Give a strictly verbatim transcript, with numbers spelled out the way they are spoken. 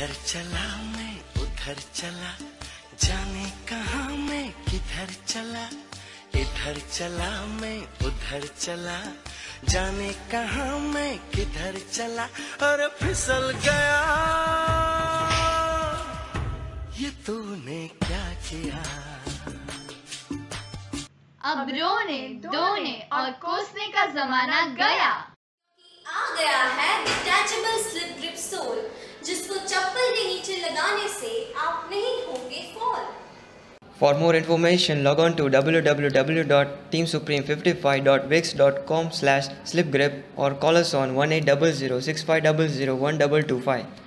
इधर चला मैं उधर चला, जाने कहाँ मैं किधर चला। इधर चला मैं उधर चला, जाने कहाँ मैं किधर चला। और फिसल गया, ये तूने क्या किया। अब रोने धोने और कोसने का जमाना गया। आ गया है डिटैचेबल स्लिप ग्रिप सोल, जिसको चप्पल के नीचे लगाने से आप नहीं होंगे fall. For more information, log on to w w w dot team supreme five five dot wix dot com slash slipgrip or call us on one eight zero zero six five zero zero one two two five.